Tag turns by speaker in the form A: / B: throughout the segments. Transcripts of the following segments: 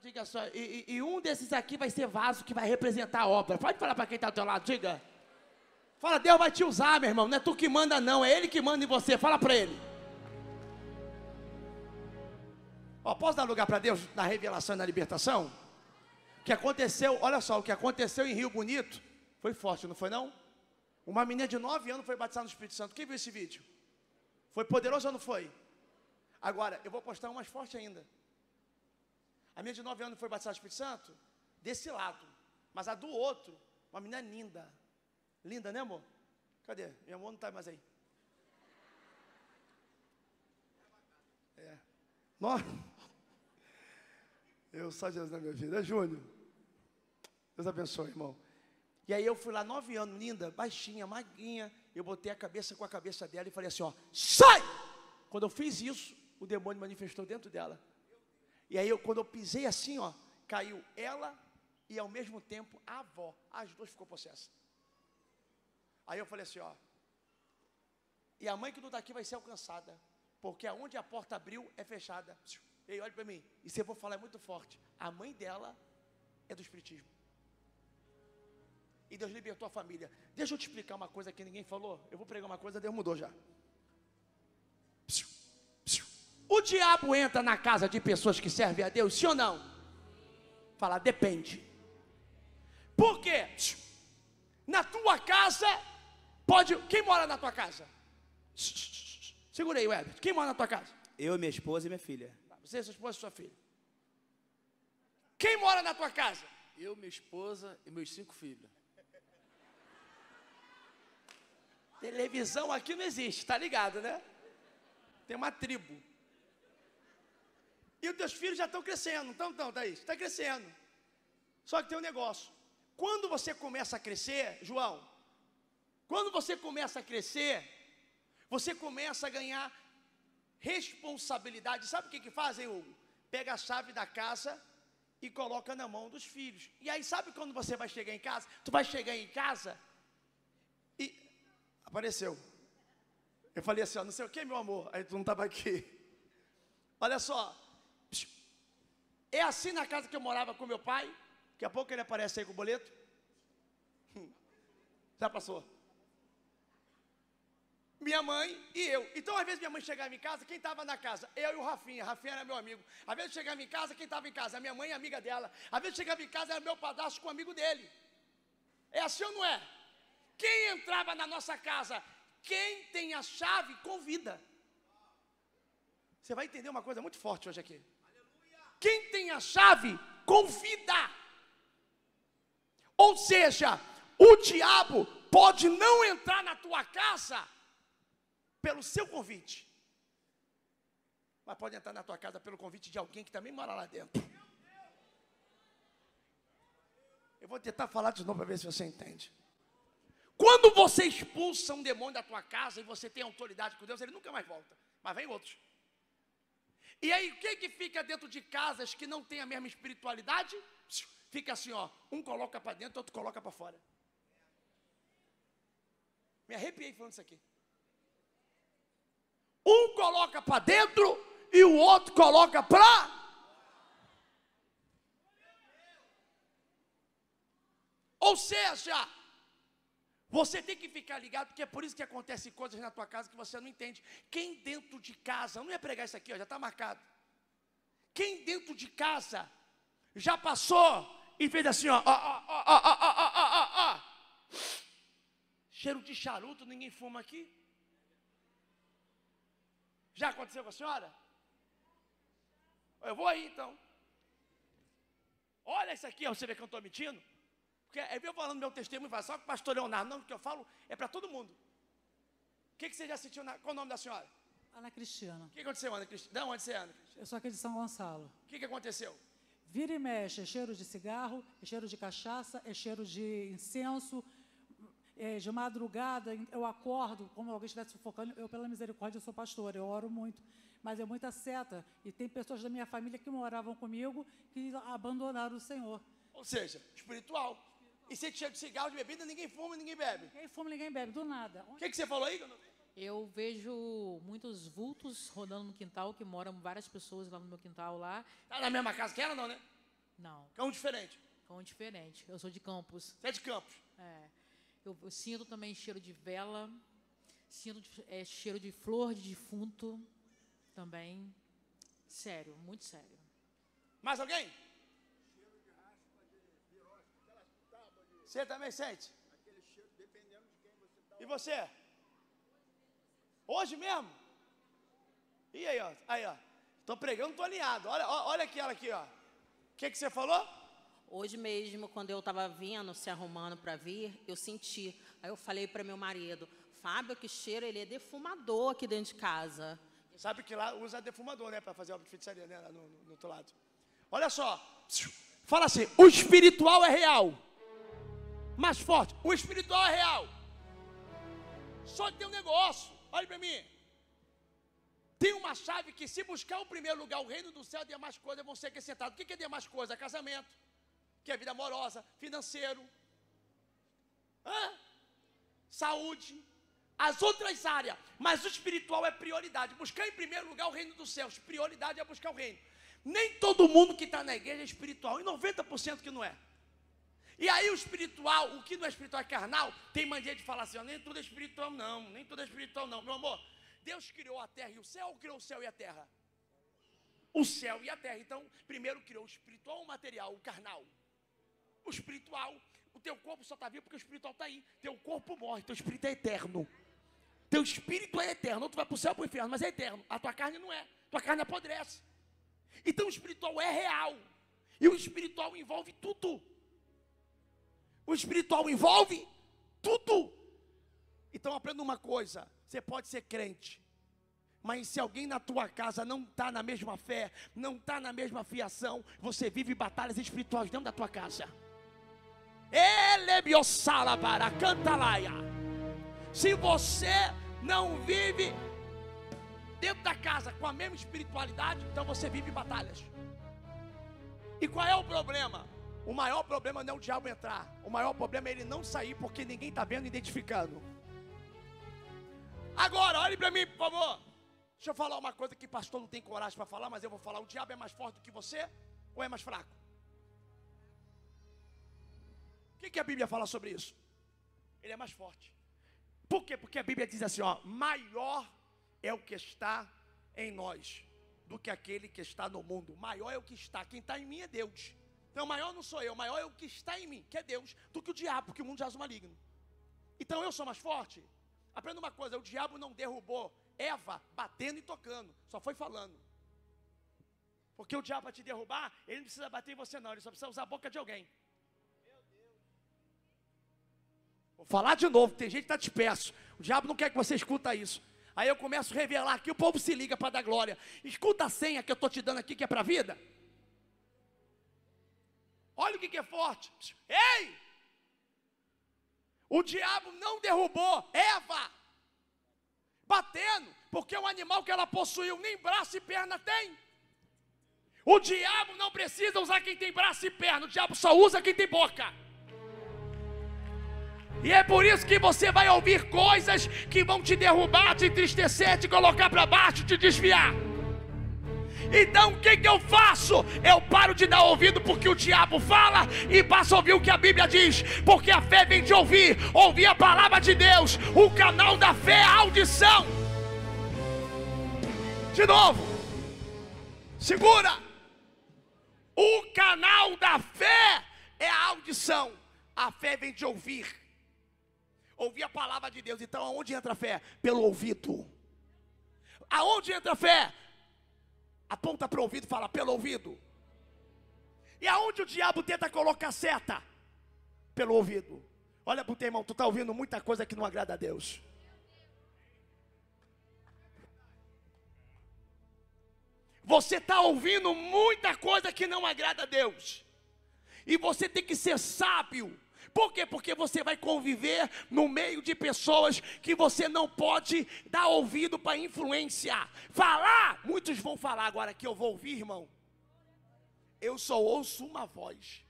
A: diga só, e um desses aqui vai ser vaso que vai representar a obra. Pode falar para quem está ao teu lado, diga. Fala, Deus vai te usar, meu irmão. Não é tu que manda, não. É Ele que manda em você. Fala para Ele. Ó, posso dar lugar para Deus na revelação e na libertação? O que aconteceu, olha só, o que aconteceu em Rio Bonito foi forte, não foi não? Uma menina de 9 anos foi batizada no Espírito Santo. Quem viu esse vídeo? Foi poderoso ou não foi? Agora, eu vou postar um mais forte ainda. A menina de 9 anos foi batizada no Espírito Santo desse lado. Mas a do outro, uma menina linda. Linda, né, amor? Cadê? Meu amor não está mais aí. É. Nossa. Eu só Jesus na minha vida. É Júnior. Deus abençoe, irmão. E aí eu fui lá, 9 anos, linda, baixinha, magrinha. Eu botei a cabeça com a cabeça dela e falei assim, ó, sai! Quando eu fiz isso, o demônio manifestou dentro dela. E aí, quando eu pisei assim, ó, caiu ela e ao mesmo tempo a avó. As duas ficou possessa. Aí eu falei assim, ó, e a mãe que não está aqui vai ser alcançada, porque aonde a porta abriu é fechada. Ei, olha para mim, e se eu vou falar é muito forte, a mãe dela é do espiritismo. E Deus libertou a família. Deixa eu te explicar uma coisa que ninguém falou. Eu vou pregar uma coisa, Deus mudou já. O diabo entra na casa de pessoas que servem a Deus, sim ou não? Fala, depende. Por quê? Na tua casa, pode... Quem mora na tua casa? Segura aí, Weber. Quem mora na tua casa?
B: Eu, minha esposa e minha filha.
A: Você, sua esposa e sua filha. Quem mora na tua casa?
C: Eu, minha esposa e meus 5 filhos.
A: Televisão aqui não existe, tá ligado, né? Tem uma tribo. E os teus filhos já estão crescendo, então, Thaís, está crescendo. Só que tem um negócio. Quando você começa a crescer, João, quando você começa a crescer, você começa a ganhar responsabilidade. Sabe o que fazem, Hugo? Pega a chave da casa e coloca na mão dos filhos. E aí, sabe quando você vai chegar em casa? Tu vai chegar em casa e... Apareceu. Eu falei assim, ó, não sei o que, meu amor. Aí tu não estava aqui. Olha só. É assim na casa que eu morava com meu pai. Daqui a pouco ele aparece aí com o boleto. Já passou. Minha mãe e eu. Então, às vezes, minha mãe chegava em casa, quem estava na casa? Eu e o Rafinha. Rafinha era meu amigo. Às vezes, chegava em casa, quem estava em casa? A minha mãe e a amiga dela. Às vezes, chegava em casa, era meu padrasto com um amigo dele. É assim ou não é? Quem entrava na nossa casa? Quem tem a chave, convida. Você vai entender uma coisa muito forte hoje aqui. Quem tem a chave, convida. Ou seja, o diabo pode não entrar na tua casa pelo seu convite, mas pode entrar na tua casa pelo convite de alguém que também mora lá dentro. Eu vou tentar falar de novo para ver se você entende. Quando você expulsa um demônio da tua casa e você tem autoridade com Deus, ele nunca mais volta, mas vem outros. E aí, o que fica dentro de casas que não tem a mesma espiritualidade? Fica assim, ó, um coloca para dentro, outro coloca para fora. Me arrepiei falando isso aqui. Um coloca para dentro e o outro coloca para... Ou seja, você tem que ficar ligado, porque é por isso que acontecem coisas na tua casa que você não entende. Quem dentro de casa, eu não ia pregar isso aqui, ó, já está marcado. Quem dentro de casa já passou e fez assim, ó, cheiro de charuto, ninguém fuma aqui? Já aconteceu com a senhora? Eu vou aí então. Olha isso aqui, ó, você vê que eu não estou mentindo? Porque é eu falando meu testemunho, fala só que o pastor Leonardo, não, o que eu falo é para todo mundo. O que você já sentiu, qual o nome da senhora?
D: Ana Cristina.
A: O que aconteceu, Ana Cristina? De onde você é, Ana Cristina?
D: Eu sou aqui de São Gonçalo.
A: O que aconteceu?
D: Vira e mexe, é cheiro de cigarro, é cheiro de cachaça, é cheiro de incenso. De madrugada, eu acordo, como alguém estivesse sufocando. Eu, pela misericórdia, sou pastora, eu oro muito. Mas é muita seta. E tem pessoas da minha família que moravam comigo que abandonaram o Senhor.
A: Ou seja, espiritual. E se cheiro de cigarro, de bebida, ninguém fuma, ninguém bebe.
D: Ninguém fuma, ninguém bebe, do nada.
A: O que você falou aí?
E: Eu vejo muitos vultos rodando no quintal, que moram várias pessoas lá no meu quintal lá.
A: Tá na mesma casa que ela, não, né?
E: Não,
A: Cão diferente.
E: cão diferente. Eu sou de Campos.
A: Você é de Campos.
E: É. Eu sinto também cheiro de vela, sinto cheiro de flor de defunto também. Sério, muito sério.
A: Mais alguém? Você também sente? E você? Hoje mesmo? E aí, ó. Aí, ó. Tô pregando, tô alinhado. Olha aqui, ela aqui, ó. O que você falou?
B: Hoje mesmo, quando eu estava vindo, se arrumando para vir, eu senti. Aí eu falei para meu marido, Fábio, que cheiro, ele é defumador aqui dentro de casa.
A: Sabe que lá usa defumador, né? Para fazer obra de feitiçaria, né? Lá no outro lado. Olha só. Fala assim, o espiritual é real. Mais forte. O espiritual é real. Só que tem um negócio. Olha para mim. Tem uma chave que se buscar o primeiro lugar, o reino do céu, demais coisas vão ser acrescentadas. O que é demais coisas? Casamento. Que é vida amorosa, financeiro. Saúde. As outras áreas. Mas o espiritual é prioridade. Buscar em primeiro lugar o reino dos céus. Prioridade é buscar o reino. Nem todo mundo que está na igreja é espiritual. E 90% que não é. E aí o espiritual, o que não é espiritual é carnal, tem mania de falar assim, nem tudo é espiritual não, nem tudo é espiritual não. Meu amor, Deus criou a terra e o céu ou criou o céu e a terra? O céu e a terra. Então, primeiro criou o espiritual ou o material, o carnal? O espiritual, o teu corpo só está vivo porque o espiritual está aí. Teu corpo morre, teu espírito é eterno. Teu espírito é eterno, ou tu vai para o céu ou para o inferno, mas é eterno. A tua carne não é, tua carne apodrece. Então o espiritual é real. E o espiritual envolve tudo. O espiritual envolve tudo. Então aprenda uma coisa, você pode ser crente, mas se alguém na tua casa não está na mesma fé, não está na mesma fiação, você vive batalhas espirituais dentro da tua casa. Se você não vive dentro da casa com a mesma espiritualidade, então você vive batalhas. E qual é o problema? O maior problema não é o diabo entrar. O maior problema é ele não sair porque ninguém está vendo e identificando. Agora, olhe para mim, por favor. Deixa eu falar uma coisa que pastor não tem coragem para falar, mas eu vou falar. O diabo é mais forte do que você ou é mais fraco? O que a Bíblia fala sobre isso? Ele é mais forte. Por quê? Porque a Bíblia diz assim, ó, maior é o que está em nós do que aquele que está no mundo. Maior é o que está. Quem está em mim é Deus. Então, maior não sou eu, maior é o que está em mim, que é Deus, do que o diabo, porque o mundo jaz o maligno. Então, eu sou mais forte. Aprenda uma coisa, o diabo não derrubou Eva batendo e tocando, só foi falando. Porque o diabo para te derrubar, ele não precisa bater em você não, ele só precisa usar a boca de alguém. Vou falar de novo, tem gente que está disperso. O diabo não quer que você escuta isso. Aí eu começo a revelar aqui, o povo se liga para dar glória. Escuta a senha que eu estou te dando aqui, que é para a vida. Olha o que é forte. Ei! O diabo não derrubou Eva batendo, porque o animal que ela possuiu nem braço e perna tem. O diabo não precisa usar quem tem braço e perna, o diabo só usa quem tem boca. E é por isso que você vai ouvir coisas que vão te derrubar, te entristecer, te colocar para baixo, te desviar. Então o que eu faço? Eu paro de dar ouvido porque o diabo fala e passo a ouvir o que a Bíblia diz. Porque a fé vem de ouvir a palavra de Deus. O canal da fé é a audição. De novo. Segura. O canal da fé é a audição. A fé vem de ouvir a palavra de Deus. Então aonde entra a fé? Pelo ouvido. Aonde entra a fé? Aponta para o ouvido e fala, pelo ouvido. E aonde o diabo tenta colocar seta? Pelo ouvido. Olha para o teu irmão, tu está ouvindo muita coisa que não agrada a Deus. Você está ouvindo muita coisa que não agrada a Deus. E você tem que ser sábio. Por quê? Porque você vai conviver no meio de pessoas que você não pode dar ouvido para influenciar. Falar, muitos vão falar agora que eu vou ouvir, irmão. Eu só ouço uma voz.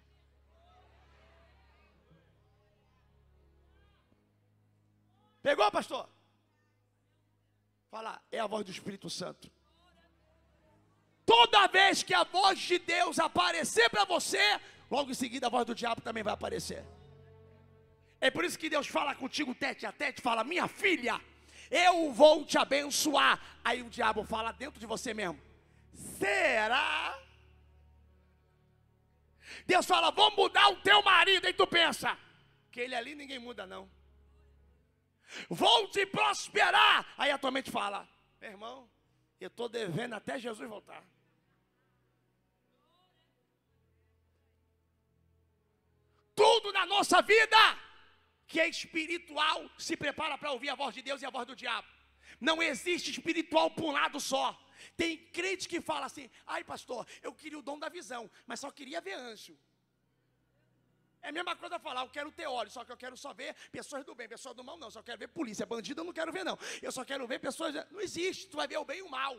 A: Pegou, pastor? Fala, é a voz do Espírito Santo. Toda vez que a voz de Deus aparecer para você, logo em seguida a voz do diabo também vai aparecer. É por isso que Deus fala contigo tete a tete, fala: minha filha, eu vou te abençoar. Aí o diabo fala dentro de você mesmo: será? Deus fala: vou mudar o teu marido. Aí tu pensa que ele ali ninguém muda não. Vou te prosperar. Aí a tua mente fala: meu irmão, eu estou devendo até Jesus voltar. Tudo na nossa vida que é espiritual se prepara para ouvir a voz de Deus e a voz do diabo. Não existe espiritual por um lado só. Tem crente que fala assim: ai pastor, eu queria o dom da visão, mas só queria ver anjo. É a mesma coisa falar: eu quero ter olhos, só que eu quero só ver pessoas do bem, pessoas do mal não, só quero ver polícia, bandido eu não quero ver não. Eu só quero ver pessoas... Não existe, tu vai ver o bem e o mal.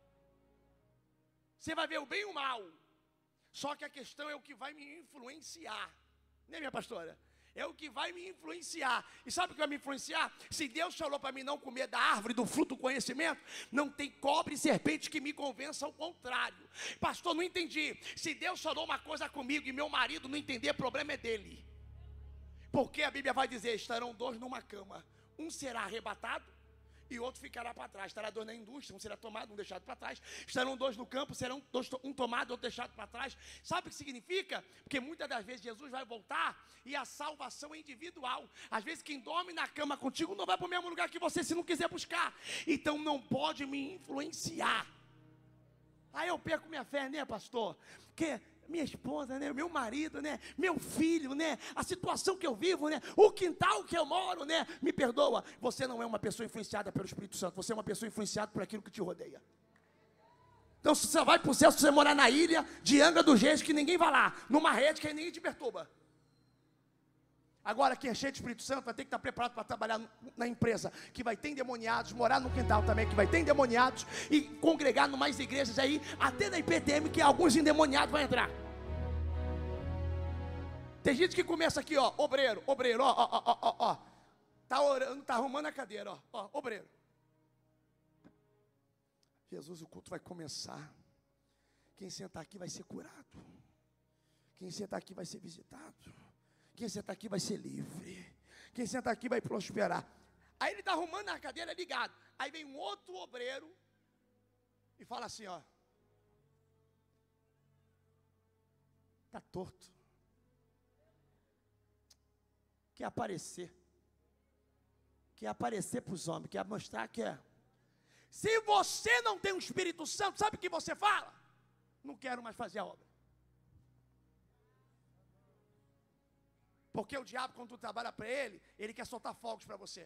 A: Você vai ver o bem e o mal. Só que a questão é o que vai me influenciar. Né, minha pastora? É o que vai me influenciar. E sabe o que vai me influenciar? Se Deus falou para mim não comer da árvore do fruto do conhecimento, não tem cobra e serpente que me convença ao contrário. Pastor, não entendi. Se Deus falou uma coisa comigo e meu marido não entender, o problema é dele. Porque a Bíblia vai dizer: estarão dois numa cama, um será arrebatado e outro ficará para trás. Estará dois na indústria, um será tomado, um deixado para trás. Estarão dois no campo, serão dois, um tomado, outro deixado para trás. Sabe o que significa? Porque muitas das vezes Jesus vai voltar e a salvação é individual. Às vezes quem dorme na cama contigo não vai para o mesmo lugar que você se não quiser buscar. Então não pode me influenciar. Aí eu perco minha fé, né, pastor? Porque minha esposa, né, meu marido, né, meu filho, né, a situação que eu vivo, né, o quintal que eu moro, né, me perdoa. Você não é uma pessoa influenciada pelo Espírito Santo, você é uma pessoa influenciada por aquilo que te rodeia. Então se você vai para o céu, se você morar na ilha de Angra dos Reis, que ninguém vai lá, numa rede que ninguém te perturba. Agora, quem é cheio de Espírito Santo vai ter que estar preparado para trabalhar na empresa, que vai ter endemoniados, morar no quintal também, que vai ter endemoniados, e congregar em mais igrejas aí, até na IPTM, que alguns endemoniados vão entrar. Tem gente que começa aqui, ó, obreiro, ó, tá orando, tá arrumando a cadeira, ó, obreiro. Jesus, o culto vai começar. Quem sentar aqui vai ser curado. Quem sentar aqui vai ser visitado. Quem sentar aqui vai ser livre. Quem sentar aqui vai prosperar. Aí ele está arrumando a cadeira ligado. Aí vem um outro obreiro e fala assim, ó: está torto. Quer aparecer. Quer aparecer para os homens. Quer mostrar que é. Se você não tem o Espírito Santo, sabe o que você fala? Não quero mais fazer a obra. Porque o diabo, quando tu trabalha para ele, ele quer soltar fogos para você.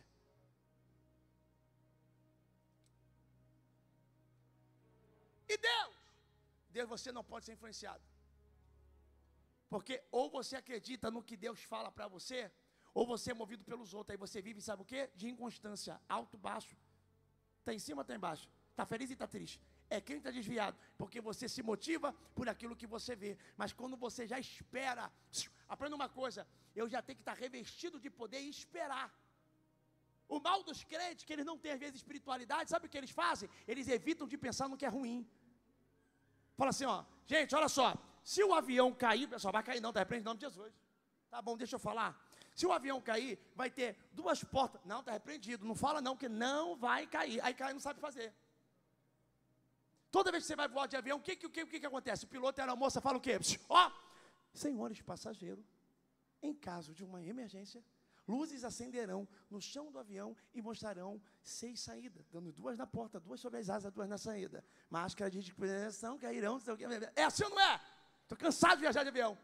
A: E Deus você não pode ser influenciado. Porque ou você acredita no que Deus fala para você, ou você é movido pelos outros. Aí você vive, sabe o quê? De inconstância, alto, baixo. Está em cima, está embaixo. Está feliz e está triste. É quem está desviado, porque você se motiva por aquilo que você vê. Mas quando você já espera, aprenda uma coisa: eu já tenho que estar revestido de poder e esperar. O mal dos crentes, que eles não têm às vezes espiritualidade, sabe o que eles fazem? Eles evitam de pensar no que é ruim. Fala assim, ó, gente, olha só, se o avião cair, pessoal, vai cair não, está repreendido em nome de Jesus. Tá bom, deixa eu falar. Se o avião cair, vai ter duas portas. Não, está repreendido, não fala não, que não vai cair. Aí cai e não sabe fazer. Toda vez que você vai voar de avião, o que acontece? O piloto e a aeromoça falam o quê? Ó, senhores passageiros, em caso de uma emergência, luzes acenderão no chão do avião e mostrarão 6 saídas, dando 2 na porta, 2 sobre as asas, 2 na saída. Máscara de prevenção, cairão, é assim ou não é? Estou cansado de viajar de avião.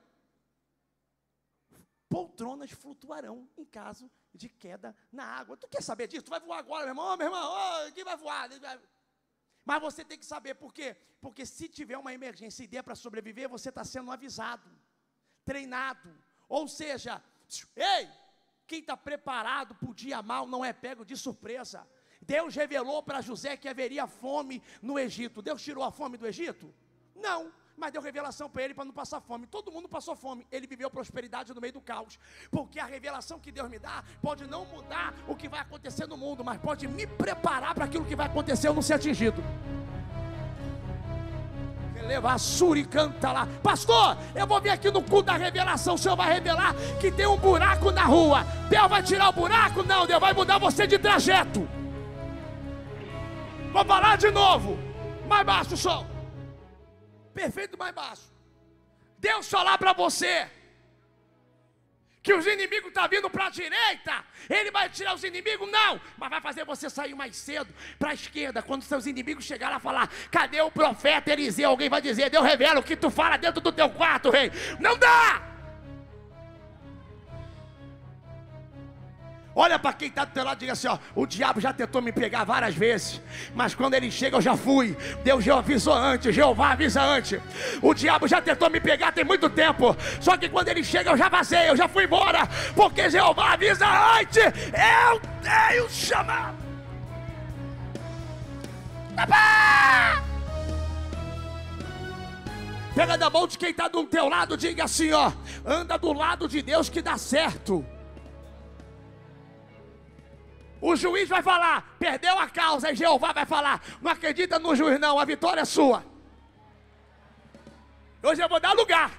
A: Poltronas flutuarão em caso de queda na água. Tu quer saber disso? Tu vai voar agora, meu irmão, quem vai voar? Mas você tem que saber por quê? Porque se tiver uma emergência e der para sobreviver, você está sendo avisado, treinado. Ou seja, ei, quem está preparado para o dia mal não é pego de surpresa. Deus revelou para José que haveria fome no Egito. Deus tirou a fome do Egito? Não, mas deu revelação para ele para não passar fome. Todo mundo passou fome, ele viveu prosperidade no meio do caos. Porque a revelação que Deus me dá pode não mudar o que vai acontecer no mundo, mas pode me preparar para aquilo que vai acontecer eu não ser atingido. Leva a Suri, canta lá. Pastor, eu vou vir aqui no culto da revelação. O Senhor vai revelar que tem um buraco na rua. Deus vai tirar o buraco? Não, Deus vai mudar você de trajeto. Vou falar de novo. Mais baixo o som. Perfeito, mais baixo. Deus falar para você que os inimigos estão vindo para a direita, Ele vai tirar os inimigos? Não, mas vai fazer você sair mais cedo para a esquerda. Quando seus inimigos chegarem a falar, cadê o profeta Eliseu? Alguém vai dizer, Deus revela o que tu fala dentro do teu quarto, rei. Não dá! Olha para quem está do teu lado e diga assim, ó, o diabo já tentou me pegar várias vezes, mas quando ele chega eu já fui. Deus já avisou antes, Jeová avisa antes. O diabo já tentou me pegar tem muito tempo, só que quando ele chega eu já vazei, eu já fui embora, porque Jeová avisa antes. Eu tenho chamado. Pega na mão de quem está do teu lado, diga assim, ó, anda do lado de Deus que dá certo. O juiz vai falar, perdeu a causa, e Jeová vai falar, não acredita no juiz não, a vitória é sua. Hoje eu vou dar lugar.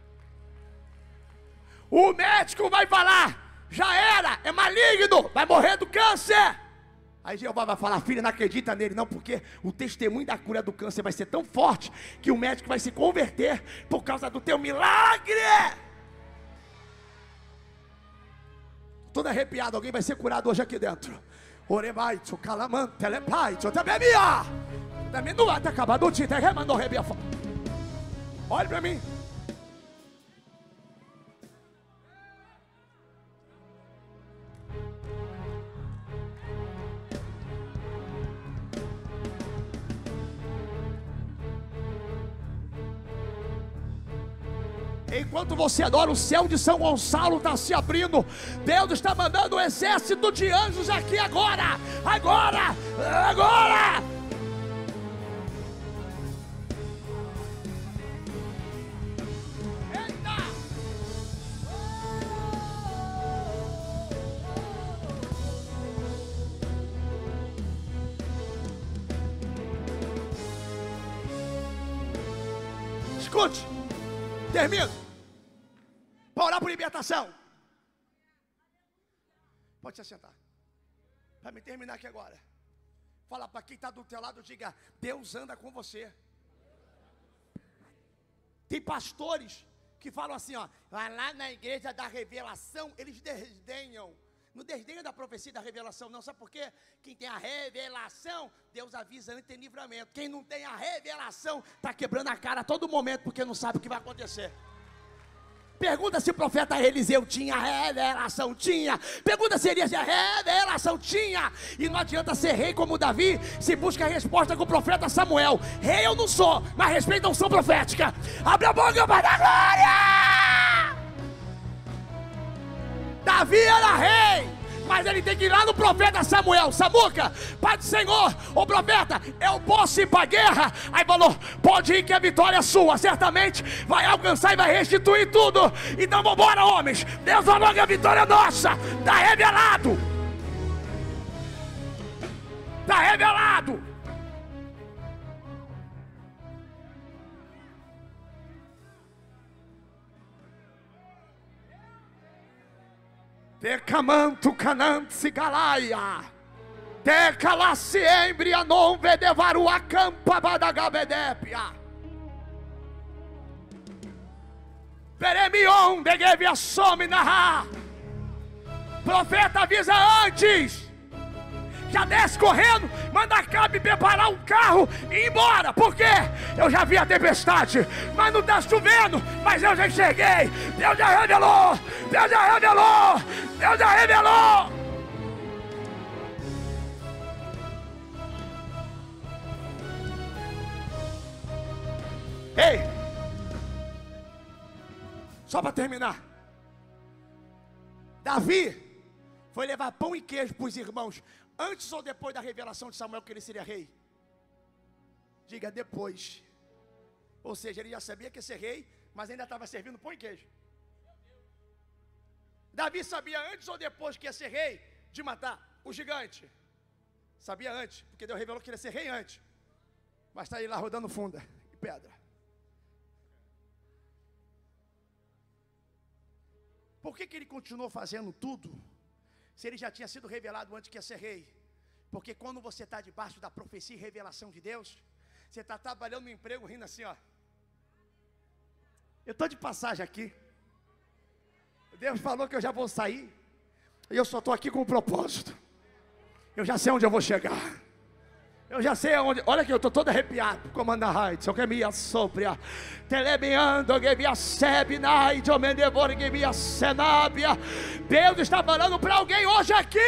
A: O médico vai falar, já era, é maligno, vai morrer do câncer. Aí Jeová vai falar, filha, não acredita nele não, porque o testemunho da cura do câncer vai ser tão forte, que o médico vai se converter, por causa do teu milagre. Todo arrepiado, alguém vai ser curado hoje aqui dentro. Orebaito, calamante, telepaito, tabemia. Também não vai ter acabado o título, remandou rebia. Olha para mim. Enquanto você adora, o céu de São Gonçalo está se abrindo. Deus está mandando um exército de anjos aqui agora. Agora, agora. Eita. Escute, termino. Para orar por libertação. Pode se sentar. Para me terminar aqui agora. Fala para quem está do teu lado, diga, Deus anda com você. Tem pastores que falam assim, ó, vai lá na igreja da revelação, eles desdenham. Não desdenha da profecia da revelação, não. Sabe por quê? Quem tem a revelação, Deus avisa antes de livramento. Quem não tem a revelação, está quebrando a cara a todo momento, porque não sabe o que vai acontecer. Pergunta se o profeta Eliseu tinha revelação, tinha. Pergunta se Elias tinha revelação, tinha. E não adianta ser rei como Davi, se busca a resposta com o profeta Samuel. Rei eu não sou, mas respeito a unção profética. Abre a boca para dar glória. Davi era rei, mas ele tem que ir lá no profeta Samuel. Samuca, Pai do Senhor, o profeta, eu posso ir para a guerra? Aí falou, pode ir que a vitória é sua, certamente vai alcançar e vai restituir tudo. Então vamos embora, homens. Deus falou que a vitória é nossa. Está revelado. Está revelado. Decamanto canante galaia. Decalasse embria non vedevaru a campa badagabedepia. Peremion degevi assome narrar. Profeta avisa antes. Já desce correndo, manda Acabe preparar um carro e ir embora. Por quê? Eu já vi a tempestade, mas não está chovendo. Mas eu já enxerguei. Deus já revelou. Deus já revelou. Deus já revelou. Ei, só para terminar, Davi foi levar pão e queijo para os irmãos, antes ou depois da revelação de Samuel que ele seria rei? Diga depois. Ou seja, ele já sabia que ia ser rei, mas ainda estava servindo pão e queijo. Davi sabia antes ou depois que ia ser rei de matar o gigante? Sabia antes, porque Deus revelou que ele ia ser rei antes. Mas está aí lá rodando funda e pedra. Por que ele continuou fazendo tudo, se ele já tinha sido revelado antes que ia ser rei? Porque quando você está debaixo da profecia e revelação de Deus, você está trabalhando no emprego rindo assim, ó. Eu estou de passagem aqui. Deus falou que eu já vou sair. E eu só estou aqui com um propósito. Eu já sei onde eu vou chegar. Eu já sei aonde. Olha aqui, eu estou todo arrepiado. Comanda Heights, eu que me assopra. Telemeando, que me assebe, night, eu me devoro, que me assenábia. Deus está falando para alguém hoje aqui.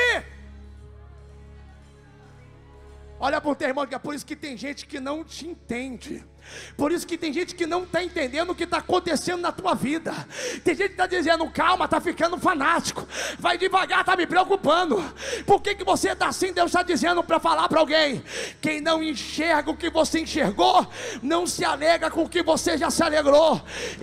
A: Olha para o teu irmão, que é por isso que tem gente que não te entende. Por isso que tem gente que não está entendendo o que está acontecendo na tua vida. Tem gente que está dizendo, calma, está ficando fanático. Vai devagar, está me preocupando. Por que você está assim? Deus está dizendo para falar para alguém. Quem não enxerga o que você enxergou, não se alegra com o que você já se alegrou.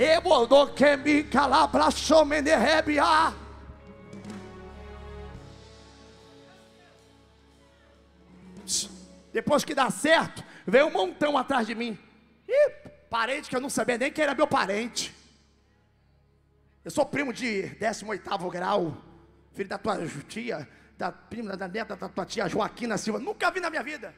A: Depois que dá certo, veio um montão atrás de mim. Ih, parente que eu não sabia nem quem era meu parente. Eu sou primo de 18º grau, filho da tua tia, da prima, da neta da tua tia Joaquina Silva. Nunca vi na minha vida.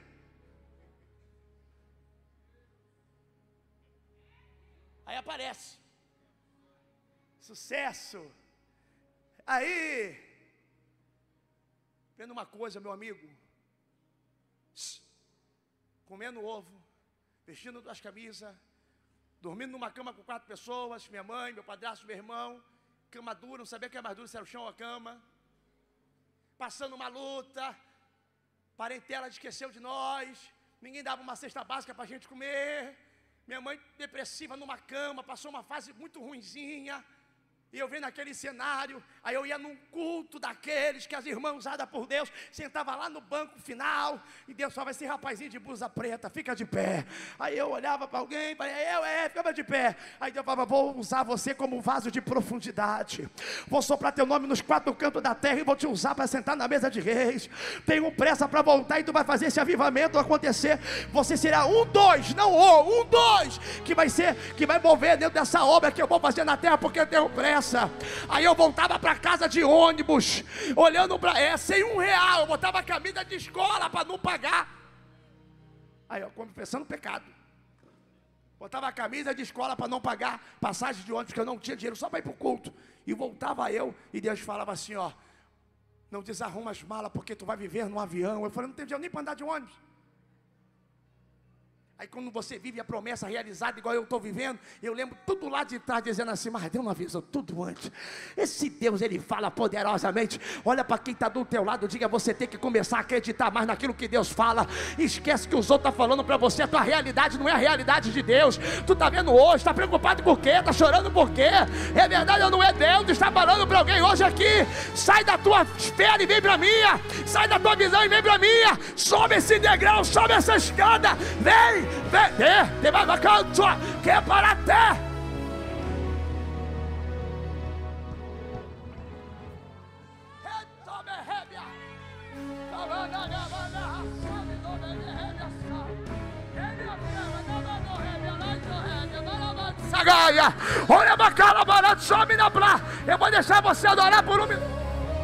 A: Aí aparece sucesso. Aí, vendo uma coisa, meu amigo, comendo ovo, vestindo 2 camisas, dormindo numa cama com 4 pessoas, minha mãe, meu padrasto, meu irmão, cama dura, não sabia que era mais dura, se era o chão ou a cama, passando uma luta, parentela esqueceu de nós, ninguém dava uma cesta básica para a gente comer, minha mãe depressiva numa cama, passou uma fase muito ruinzinha. E eu vendo aquele cenário, aí eu ia num culto daqueles que as irmãs usadas por Deus, sentava lá no banco final, e Deus falava, esse rapazinho de blusa preta, fica de pé. Aí eu olhava para alguém, ficava de pé. Aí Deus falava, vou usar você como um vaso de profundidade, vou soprar teu nome nos 4 cantos da terra, e vou te usar para sentar na mesa de reis. Tenho pressa para voltar, e tu vai fazer esse avivamento acontecer. Você será 2, não 2, que vai mover dentro dessa obra que eu vou fazer na terra, porque eu tenho pressa. Aí eu voltava para casa de ônibus, olhando para sem R$1, eu botava a camisa de escola para não pagar. Aí eu confessando pecado, botava a camisa de escola para não pagar passagem de ônibus, que eu não tinha dinheiro só para ir para o culto. E voltava eu, e Deus falava assim, ó, não desarruma as malas porque tu vai viver num avião. Eu falei, não tenho dinheiro nem para andar de ônibus. Aí quando você vive a promessa realizada igual eu estou vivendo, eu lembro tudo lá de trás dizendo assim, mas Deus não avisou tudo antes. Esse Deus, ele fala poderosamente. Olha para quem está do teu lado, diga, você tem que começar a acreditar mais naquilo que Deus fala. Esquece que os outros estão falando para você, a tua realidade não é a realidade de Deus. Tu está vendo hoje, está preocupado por quê? Está chorando por quê? É verdade ou não é? Deus está falando para alguém hoje aqui. Sai da tua espera e vem para a minha. Sai da tua visão e vem para a minha. Sobe esse degrau, sobe essa escada. Vem. Te vai vacanto, que é para até. Olha a cara, barato, sobe na plá. Eu vou deixar você adorar por 1 minuto.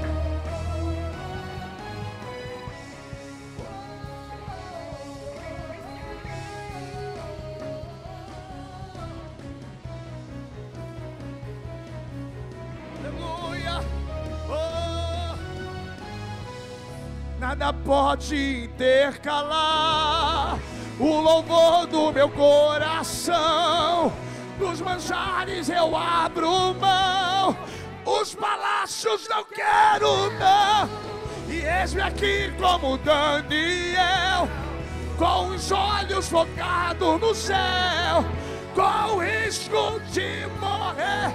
A: Nada pode intercalar o louvor do meu coração. Dos manjares eu abro mão, os palácios não quero não. E eis-me aqui como Daniel, com os olhos focados no céu, com o risco de morrer.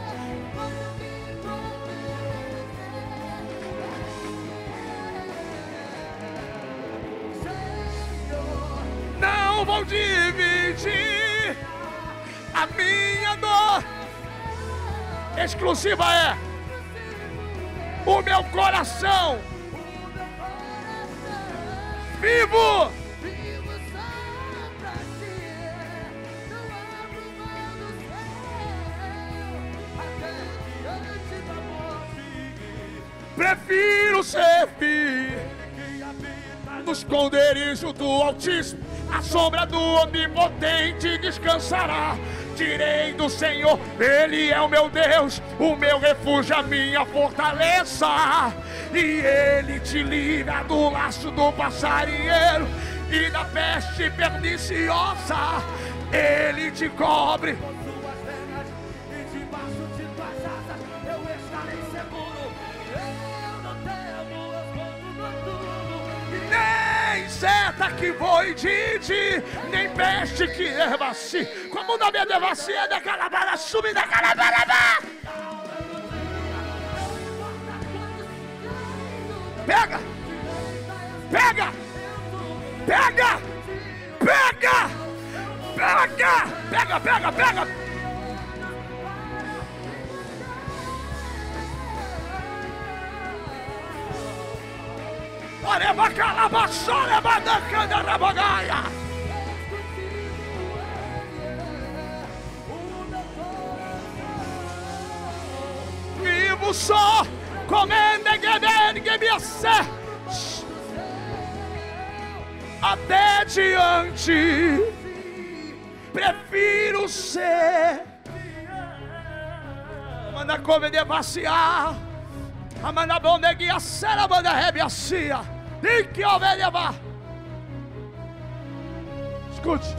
A: Não vou dividir a minha dor. Exclusiva é o meu coração vivo. Prefiro ser fiel no esconderijo do Altíssimo, a sombra do Onipotente descansará. Direi do Senhor, Ele é o meu Deus, o meu refúgio, a minha fortaleza. E Ele te livra do laço do passarinheiro e da peste perniciosa. Ele te cobre com suas tendas e debaixo de tuas asas eu estarei seguro. Eu não temo espanto noturno, nem seta que voe de ti, nem peste que erva-se. Como não me devassia da calabara, sube da calabara. Pega! Pega! Pega! Pega! Pega! Pega, pega, pega! Oreba calabaçora, badacanda rabagaia! Vivo só, comendo até diante. Prefiro ser manda come devassear, a manda bondeguia será manda rebiacia, e que ovelha vá. Escute,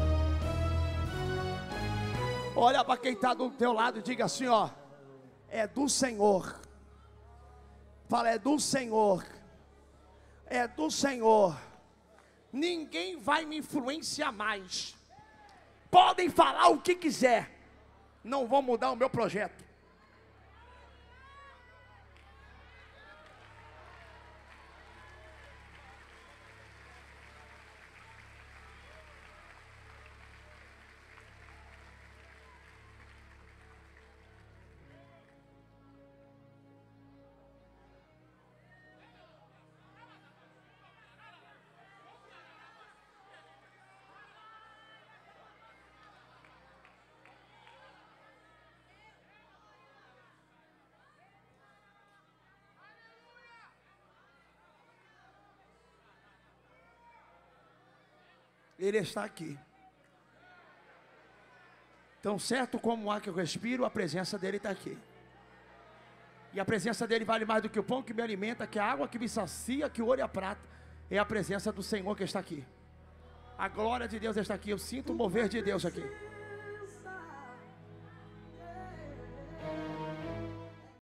A: olha para quem está do teu lado e diga assim: ó, é do Senhor. Fala, é do Senhor. É do Senhor. Ninguém vai me influenciar mais. Podem falar o que quiser, não vão mudar o meu projeto. Ele está aqui. Tão certo como o ar que eu respiro, a presença dele está aqui. E a presença dele vale mais do que o pão que me alimenta, que a água que me sacia, que o ouro e a prata. É a presença do Senhor que está aqui. A glória de Deus está aqui. Eu sinto o mover de Deus aqui.